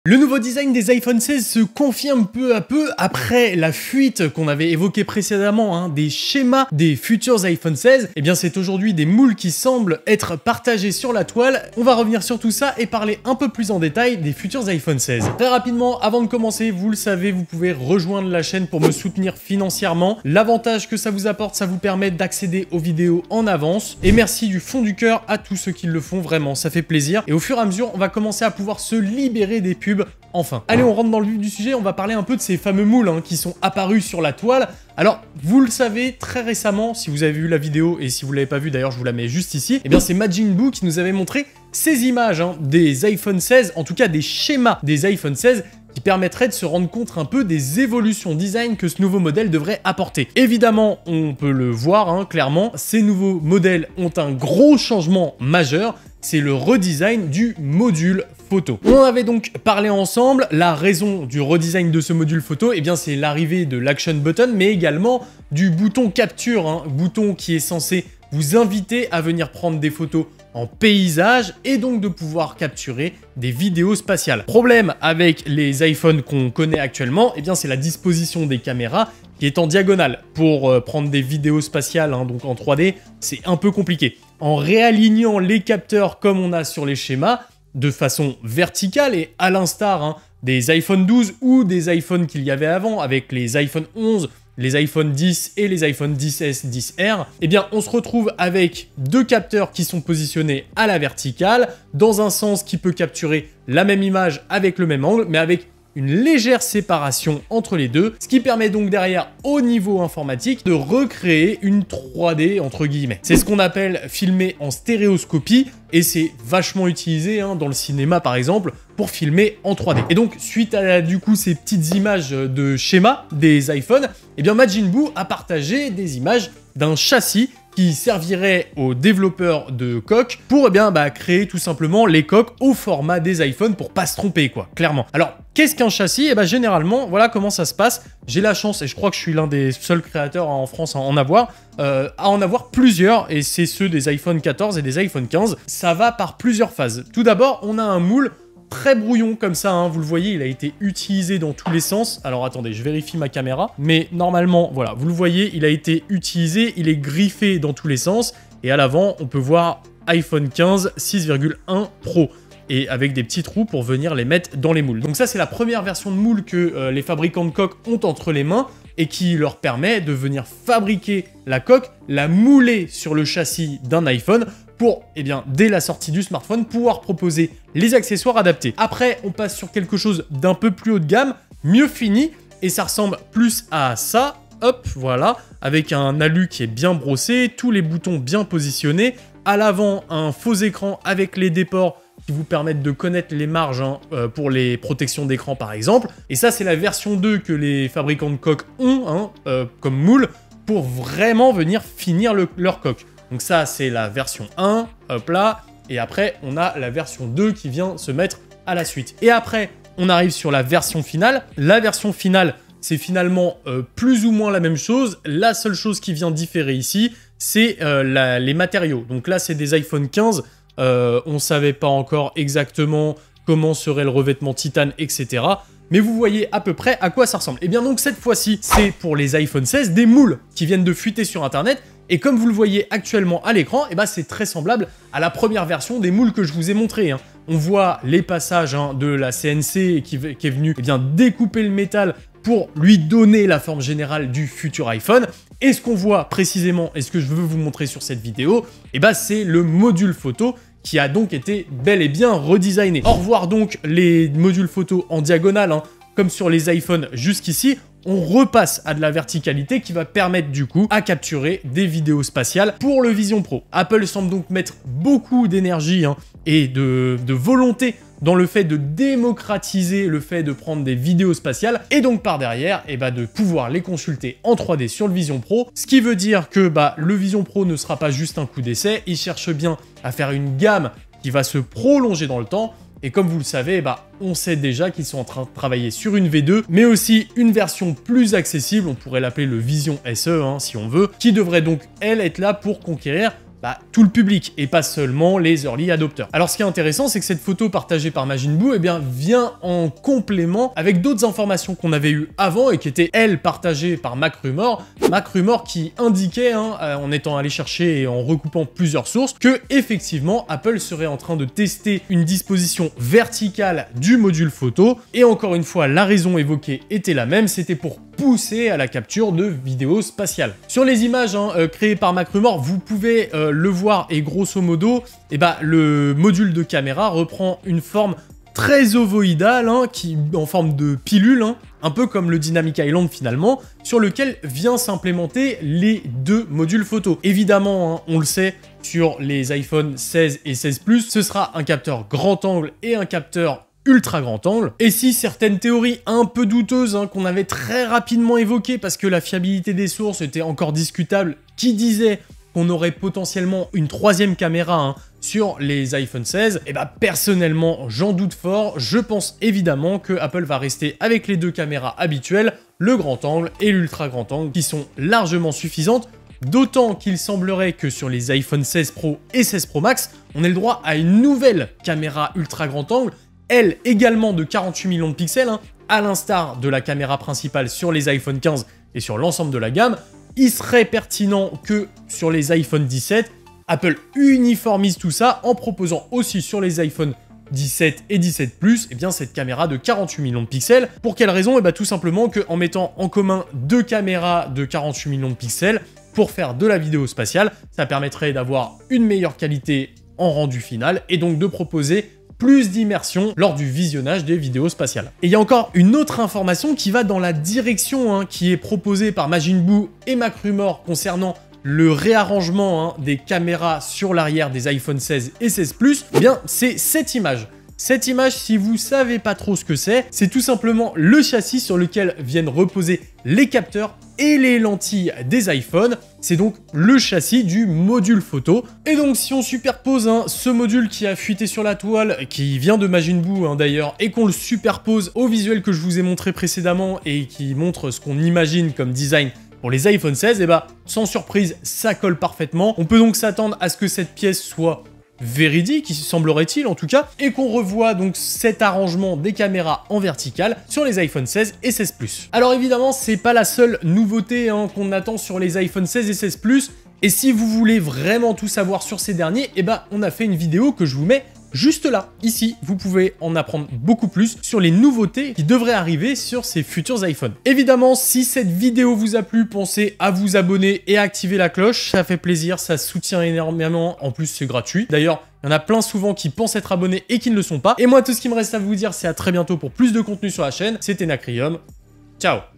Le nouveau design des iPhone 16 se confirme peu à peu après la fuite qu'on avait évoquée précédemment des schémas des futurs iPhone 16. Eh bien c'est aujourd'hui des moules qui semblent être partagés sur la toile. On va revenir sur tout ça et parler un peu plus en détail des futurs iPhone 16. Très rapidement, avant de commencer, vous le savez, vous pouvez rejoindre la chaîne pour me soutenir financièrement. L'avantage que ça vous apporte, ça vous permet d'accéder aux vidéos en avance. Et merci du fond du cœur à tous ceux qui le font, vraiment, ça fait plaisir. Et au fur et à mesure, on va commencer à pouvoir se libérer des pubs. Enfin, allez, on rentre dans le vif du sujet, on va parler un peu de ces fameux moules qui sont apparus sur la toile. Alors, vous le savez, très récemment, si vous avez vu la vidéo, et si vous ne l'avez pas vue d'ailleurs, je vous la mets juste ici, eh bien c'est Majin Buu qui nous avait montré ces images des iPhone 16, en tout cas des schémas des iPhone 16, qui permettrait de se rendre compte un peu des évolutions design que ce nouveau modèle devrait apporter. Évidemment, on peut le voir clairement, ces nouveaux modèles ont un gros changement majeur, c'est le redesign du module photo. On en avait donc parlé ensemble, la raison du redesign de ce module photo, eh bien c'est l'arrivée de l'action button, mais également du bouton capture, bouton qui est censé vous inviter à venir prendre des photos en paysage et donc de pouvoir capturer des vidéos spatiales. Problème avec les iPhones qu'on connaît actuellement, eh bien c'est la disposition des caméras qui est en diagonale. Pour prendre des vidéos spatiales, donc en 3D, c'est un peu compliqué. En réalignant les capteurs comme on a sur les schémas, de façon verticale et à l'instar des iPhone 12 ou des iPhones qu'il y avait avant avec les iPhone 11, les iPhone 10 et les iPhone 10S, 10R, eh bien on se retrouve avec deux capteurs qui sont positionnés à la verticale, dans un sens qui peut capturer la même image avec le même angle, mais avec une légère séparation entre les deux, ce qui permet donc derrière, au niveau informatique, de recréer une 3D entre guillemets. C'est ce qu'on appelle filmer en stéréoscopie, et c'est vachement utilisé dans le cinéma par exemple, pour filmer en 3D. Et donc, suite à du coup ces petites images de schéma des iPhones, eh bien Majin Buu a partagé des images d'un châssis qui servirait aux développeurs de coques pour créer tout simplement les coques au format des iPhones pour pas se tromper quoi, clairement. Alors, qu'est-ce qu'un châssis? Eh bien généralement, voilà comment ça se passe. J'ai la chance, et je crois que je suis l'un des seuls créateurs en France à en avoir plusieurs, et c'est ceux des iPhone 14 et des iPhone 15. Ça va par plusieurs phases. Tout d'abord, on a un moule très brouillon comme ça, vous le voyez, il a été utilisé dans tous les sens. Alors attendez, je vérifie ma caméra, mais normalement, voilà, vous le voyez, il a été utilisé, il est griffé dans tous les sens, et à l'avant, on peut voir iPhone 15 6,1 Pro, et avec des petits trous pour venir les mettre dans les moules. Donc ça, c'est la première version de moule que les fabricants de coques ont entre les mains, et qui leur permet de venir fabriquer la coque, la mouler sur le châssis d'un iPhone, pour, dès la sortie du smartphone, pouvoir proposer les accessoires adaptés. Après, on passe sur quelque chose d'un peu plus haut de gamme, mieux fini, et ça ressemble plus à ça, hop, voilà, avec un alu qui est bien brossé, tous les boutons bien positionnés, à l'avant, un faux écran avec les déports qui vous permettent de connaître les marges pour les protections d'écran par exemple. Et ça, c'est la version 2 que les fabricants de coques ont, comme moule, pour vraiment venir finir leur coque. Donc ça, c'est la version 1, hop là, et après, on a la version 2 qui vient se mettre à la suite. Et après, on arrive sur la version finale. La version finale, c'est finalement plus ou moins la même chose. La seule chose qui vient différer ici, c'est les matériaux. Donc là, c'est des iPhone 15. On ne savait pas encore exactement comment serait le revêtement titane, etc. Mais vous voyez à peu près à quoi ça ressemble. Et bien donc cette fois-ci, c'est pour les iPhone 16 des moules qui viennent de fuiter sur Internet. Et comme vous le voyez actuellement à l'écran, c'est très semblable à la première version des moules que je vous ai montré. On voit les passages de la CNC qui est venue découper le métal pour lui donner la forme générale du futur iPhone. Et ce qu'on voit précisément, et ce que je veux vous montrer sur cette vidéo, c'est le module photo qui a donc été bel et bien redesigné. Au revoir donc les modules photo en diagonale, comme sur les iPhones jusqu'ici. On repasse à de la verticalité qui va permettre du coup à capturer des vidéos spatiales pour le Vision Pro. Apple semble donc mettre beaucoup d'énergie et de volonté dans le fait de démocratiser le fait de prendre des vidéos spatiales et donc par derrière de pouvoir les consulter en 3D sur le Vision Pro, ce qui veut dire que le Vision Pro ne sera pas juste un coup d'essai, il cherche bien à faire une gamme qui va se prolonger dans le temps. Et comme vous le savez, on sait déjà qu'ils sont en train de travailler sur une V2, mais aussi une version plus accessible, on pourrait l'appeler le Vision SE si on veut, qui devrait donc, elle, être là pour conquérir tout le public et pas seulement les early adopters. Alors ce qui est intéressant, c'est que cette photo partagée par Majin Buu, eh bien, vient en complément avec d'autres informations qu'on avait eues avant et qui étaient, elles, partagées par MacRumor. MacRumor qui indiquait, en étant allé chercher et en recoupant plusieurs sources, que effectivement Apple serait en train de tester une disposition verticale du module photo. Et encore une fois, la raison évoquée était la même, c'était pour pousser à la capture de vidéos spatiales. Sur les images créées par MacRumor, vous pouvez le voir et grosso modo, le module de caméra reprend une forme très ovoïdale, qui en forme de pilule, un peu comme le Dynamic Island finalement, sur lequel vient s'implémenter les deux modules photo. Évidemment, on le sait, sur les iPhone 16 et 16 Plus, ce sera un capteur grand angle et un capteur ultra grand angle. Et si certaines théories un peu douteuses qu'on avait très rapidement évoquées parce que la fiabilité des sources était encore discutable, qui disaient qu'on aurait potentiellement une troisième caméra sur les iPhone 16, personnellement j'en doute fort. Je pense évidemment que Apple va rester avec les deux caméras habituelles, le grand angle et l'ultra grand angle, qui sont largement suffisantes. D'autant qu'il semblerait que sur les iPhone 16 Pro et 16 Pro Max, on ait le droit à une nouvelle caméra ultra grand angle, elle également de 48 millions de pixels, à l'instar de la caméra principale sur les iPhone 15 et sur l'ensemble de la gamme. Il serait pertinent que sur les iPhone 17, Apple uniformise tout ça en proposant aussi sur les iPhone 17 et 17 Plus, cette caméra de 48 millions de pixels. Pour quelle raison? Tout simplement qu'en mettant en commun deux caméras de 48 millions de pixels pour faire de la vidéo spatiale, ça permettrait d'avoir une meilleure qualité en rendu final et donc de proposer plus d'immersion lors du visionnage des vidéos spatiales. Et il y a encore une autre information qui va dans la direction qui est proposée par Majin Buu et MacRumor concernant le réarrangement des caméras sur l'arrière des iPhone 16 et 16 Plus. C'est cette image. Cette image, si vous savez pas trop ce que c'est tout simplement le châssis sur lequel viennent reposer les capteurs et les lentilles des iPhones. C'est donc le châssis du module photo. Et donc si on superpose ce module qui a fuité sur la toile, qui vient de Majin Buu d'ailleurs, et qu'on le superpose au visuel que je vous ai montré précédemment et qui montre ce qu'on imagine comme design pour les iPhone 16, sans surprise, ça colle parfaitement. On peut donc s'attendre à ce que cette pièce soit véridique, il semblerait-il en tout cas, et qu'on revoit donc cet arrangement des caméras en verticale sur les iPhone 16 et 16 Plus. Alors évidemment, c'est pas la seule nouveauté qu'on attend sur les iPhone 16 et 16 Plus, et si vous voulez vraiment tout savoir sur ces derniers, on a fait une vidéo que je vous mets juste là, ici, vous pouvez en apprendre beaucoup plus sur les nouveautés qui devraient arriver sur ces futurs iPhones. Évidemment, si cette vidéo vous a plu, pensez à vous abonner et à activer la cloche, ça fait plaisir, ça soutient énormément, en plus c'est gratuit. D'ailleurs, il y en a plein souvent qui pensent être abonnés et qui ne le sont pas. Et moi, tout ce qui me reste à vous dire, c'est à très bientôt pour plus de contenu sur la chaîne. C'était Nacrium, ciao!